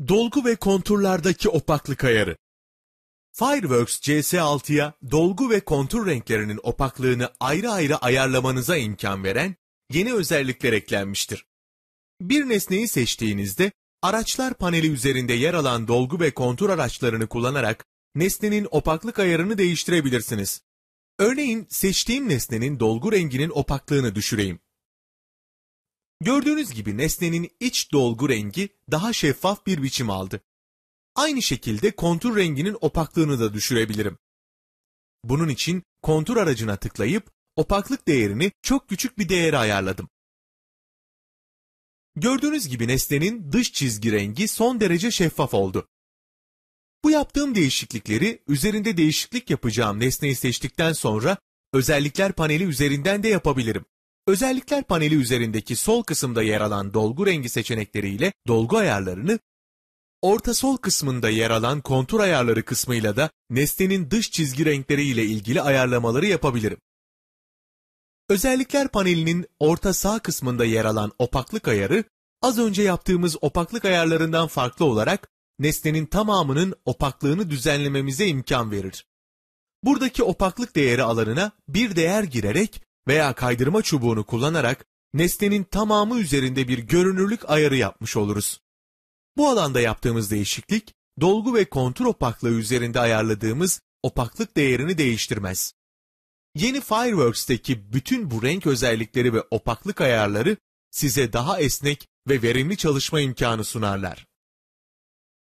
Dolgu ve konturlardaki opaklık ayarı. Fireworks CS6'ya dolgu ve kontur renklerinin opaklığını ayrı ayrı ayarlamanıza imkan veren yeni özellikler eklenmiştir. Bir nesneyi seçtiğinizde araçlar paneli üzerinde yer alan dolgu ve kontur araçlarını kullanarak nesnenin opaklık ayarını değiştirebilirsiniz. Örneğin seçtiğim nesnenin dolgu renginin opaklığını düşüreyim. Gördüğünüz gibi nesnenin iç dolgu rengi daha şeffaf bir biçim aldı. Aynı şekilde kontur renginin opaklığını da düşürebilirim. Bunun için kontur aracına tıklayıp opaklık değerini çok küçük bir değere ayarladım. Gördüğünüz gibi nesnenin dış çizgi rengi son derece şeffaf oldu. Bu yaptığım değişiklikleri üzerinde değişiklik yapacağım nesneyi seçtikten sonra özellikler paneli üzerinden de yapabilirim. Özellikler paneli üzerindeki sol kısımda yer alan dolgu rengi seçenekleriyle dolgu ayarlarını, orta sol kısmında yer alan kontur ayarları kısmıyla da nesnenin dış çizgi renkleri ile ilgili ayarlamaları yapabilirim. Özellikler panelinin orta sağ kısmında yer alan opaklık ayarı, az önce yaptığımız opaklık ayarlarından farklı olarak nesnenin tamamının opaklığını düzenlememize imkan verir. Buradaki opaklık değeri alanına bir değer girerek veya kaydırma çubuğunu kullanarak nesnenin tamamı üzerinde bir görünürlük ayarı yapmış oluruz. Bu alanda yaptığımız değişiklik, dolgu ve kontur opaklığı üzerinde ayarladığımız opaklık değerini değiştirmez. Yeni Fireworks'teki bütün bu renk özellikleri ve opaklık ayarları size daha esnek ve verimli çalışma imkanı sunarlar.